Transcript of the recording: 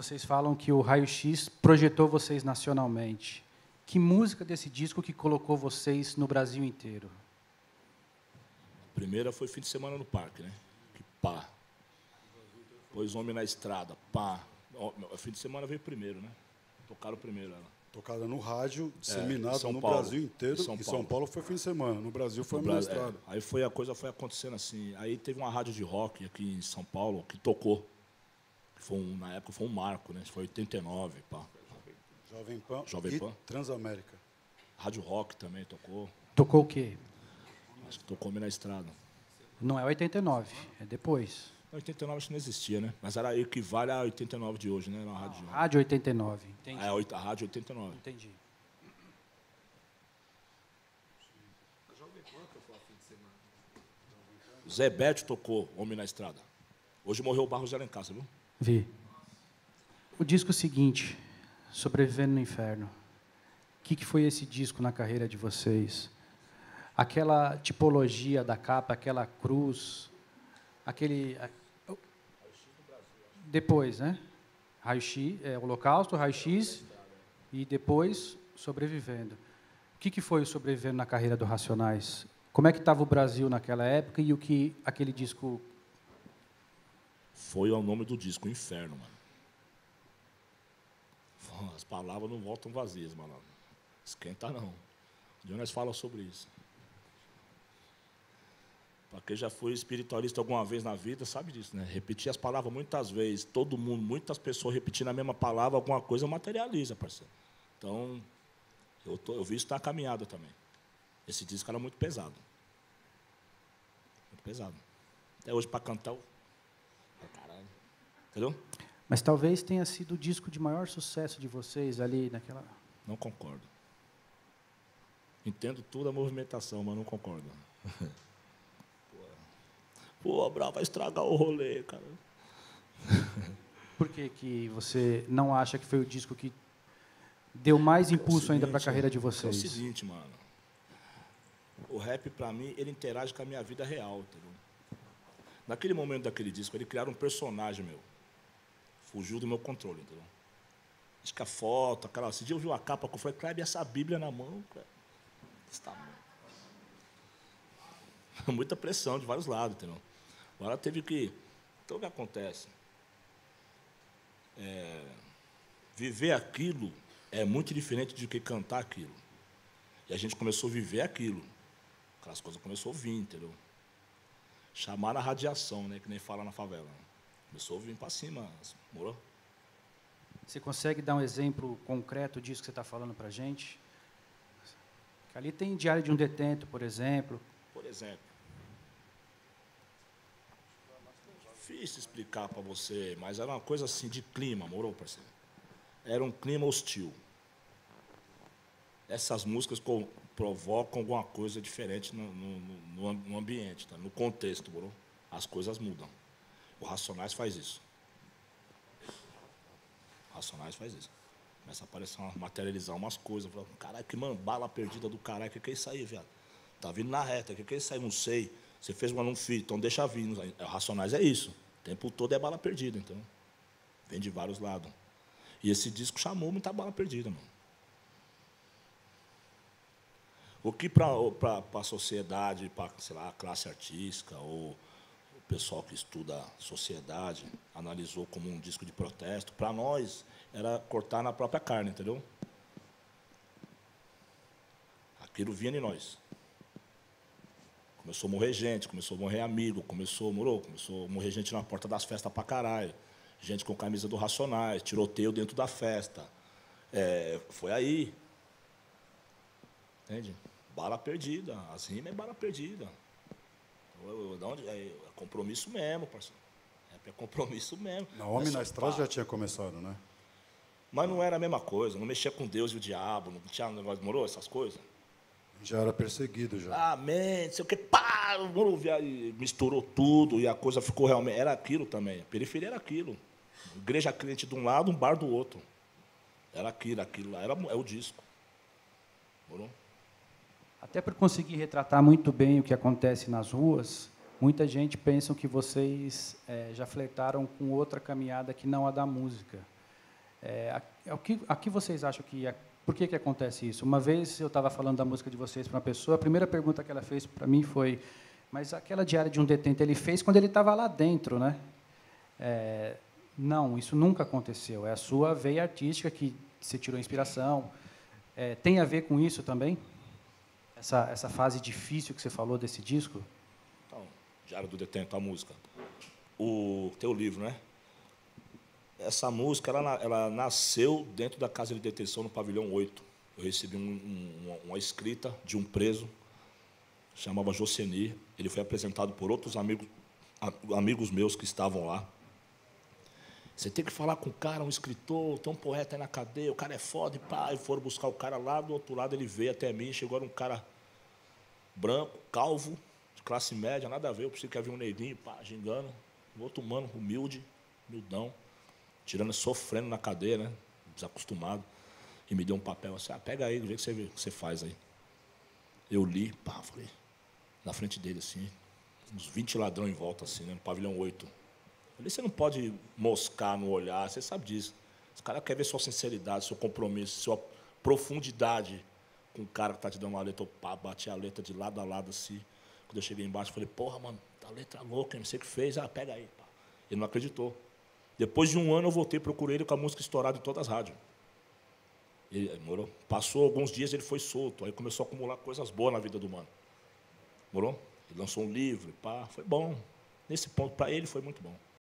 vocês falam que o Raio X projetou vocês nacionalmente. Que música desse disco que colocou vocês no Brasil inteiro? A primeira foi Fim de Semana no Parque, né? Que pá. Depois Homem na Estrada, pá. O Fim de Semana veio primeiro, né? Tocaram primeiro ela. Tocada no rádio, disseminada no Paulo. Brasil inteiro. Em São Paulo foi fim de semana. No Brasil foi Homem na Estrada. Aí a coisa foi acontecendo assim. Aí teve uma rádio de rock aqui em São Paulo que tocou. Na época foi um marco, né? Foi 89, pá. Jovem Pan. Transamérica. Rádio Rock também tocou. Tocou o quê? Acho que tocou Homem na Estrada. Não é 89, é depois. 89 acho que não existia, né? Mas era equivale a 89 de hoje, né? Era uma rádio. Rádio 89, entendi. A Rádio 89. Entendi. Zé Bétio tocou Homem na Estrada. Hoje morreu o Barros de Alencar, viu? Vi. O disco seguinte, Sobrevivendo no Inferno. O que foi esse disco na carreira de vocês? Aquela tipologia da capa, aquela cruz, aquele... Depois, né? Raio-X, Holocausto, Raio-X e depois Sobrevivendo. O que foi o Sobrevivendo na carreira do Racionais? Como é que estava o Brasil naquela época e o que aquele disco... Foi o nome do disco, Inferno, mano. As palavras não voltam vazias, mano. Esquenta não. Um dia nós falamos sobre isso. Para quem já foi espiritualista alguma vez na vida, sabe disso, né? Repetir as palavras muitas vezes, todo mundo, muitas pessoas repetindo a mesma palavra, alguma coisa materializa, parceiro. Então, eu vi isso na caminhada também. Esse disco era muito pesado. Muito pesado. Até hoje, para cantar, caralho. Entendeu? Mas talvez tenha sido o disco de maior sucesso de vocês ali naquela... Não concordo. Entendo toda a movimentação, mas não concordo. Pô, Brau, vai estragar o rolê, cara. Por que você não acha que foi o disco que deu mais impulso ainda para a carreira de vocês? É o seguinte, mano. O rap, para mim, ele interage com a minha vida real, entendeu? Naquele momento daquele disco, ele criaram um personagem meu. Fugiu do meu controle, entendeu? Acho que a foto, aquela... Esse dia eu vi uma capa que eu falei, Kleber, essa Bíblia na mão, cara. Está muita pressão de vários lados, entendeu? Agora teve que... Então, o que acontece? Viver aquilo é muito diferente de que cantar aquilo. E a gente começou a viver aquilo. Aquelas coisas começou a vir, entendeu? Chamar a radiação, né? Que nem fala na favela. Começou a vir para cima, morou? Você consegue dar um exemplo concreto disso que você está falando para a gente? Que ali tem Diário de um Detento, por exemplo. Por exemplo. Difícil explicar para você, mas era uma coisa assim de clima, morou, parceiro? Era um clima hostil. Essas músicas provocam alguma coisa diferente no ambiente, tá? No contexto, morou? As coisas mudam. O Racionais faz isso. O Racionais faz isso. Começa a aparecer, materializar umas coisas. Caralho, que mano, bala perdida do caralho. O que é isso aí, viado? Tá vindo na reta. O que é isso aí? Não sei. Você fez uma não fiz, então deixa vir. O Racionais é isso. O tempo todo é bala perdida, então. Vem de vários lados. E esse disco chamou muita bala perdida, mano. O que para a sociedade, para, sei lá, a classe artística ou o pessoal que estuda sociedade analisou como um disco de protesto, para nós era cortar na própria carne, entendeu? Aquilo vinha em nós. Começou a morrer gente, começou a morrer amigo, começou a morrer gente na porta das festas pra caralho. Gente com camisa do Racionais, tiroteio dentro da festa. Foi aí. Entende? Bala perdida. As rimas é bala perdida. É compromisso mesmo, parceiro. É compromisso mesmo. Na Homem na Estrada já tinha começado, né? Mas não era a mesma coisa. Não mexia com Deus e o diabo. Não tinha negócio, demorou essas coisas? Já era perseguido, já. Amém, não sei o que, pá, misturou tudo e a coisa ficou realmente... Era aquilo também, a periferia era aquilo. Igreja crente de um lado, um bar do outro. Era aquilo lá, é o disco. Morou? Até por conseguir retratar muito bem o que acontece nas ruas, muita gente pensa que vocês já flertaram com outra caminhada que não a da música. A que vocês acham que... Por que acontece isso? Uma vez eu estava falando da música de vocês para uma pessoa, a primeira pergunta que ela fez para mim foi: mas aquela Diária de um Detento ele fez quando ele estava lá dentro, né? Não, isso nunca aconteceu. É a sua veia artística que você tirou inspiração. Tem a ver com isso também? Essa fase difícil que você falou desse disco? Então, Diário do Detento, a música. O teu livro, né? Essa música ela nasceu dentro da casa de detenção no pavilhão 8. Eu recebi uma escrita de um preso, chamava Jocenir. Ele foi apresentado por outros amigos meus que estavam lá. Você tem que falar com o cara, um escritor, tem um poeta aí na cadeia, o cara é foda, e pá. E foram buscar o cara lá, do outro lado ele veio até mim, chegou, era um cara branco, calvo, de classe média, nada a ver, eu pensei que havia um neguinho, pá, gingando. Um outro humano, humildão, sofrendo na cadeia, né? Desacostumado. E me deu um papel assim: pega aí, vê o que você faz aí. Eu li, pá, falei, na frente dele, assim, uns 20 ladrões em volta, assim, né, no pavilhão 8. Falei: você não pode moscar no olhar, você sabe disso. Esse cara quer ver sua sinceridade, seu compromisso, sua profundidade com o cara que está te dando uma letra. Eu, pá, bati a letra de lado a lado, assim. Quando eu cheguei embaixo, falei: porra, mano, tá letra louca, não sei o que fez. Pega aí, pá. Ele não acreditou. Depois de um ano, eu voltei, procurei ele com a música estourada em todas as rádios. Morou? Passou alguns dias, ele foi solto. Aí começou a acumular coisas boas na vida do mano. Morou? Ele lançou um livro, pá, foi bom. Nesse ponto, para ele, foi muito bom.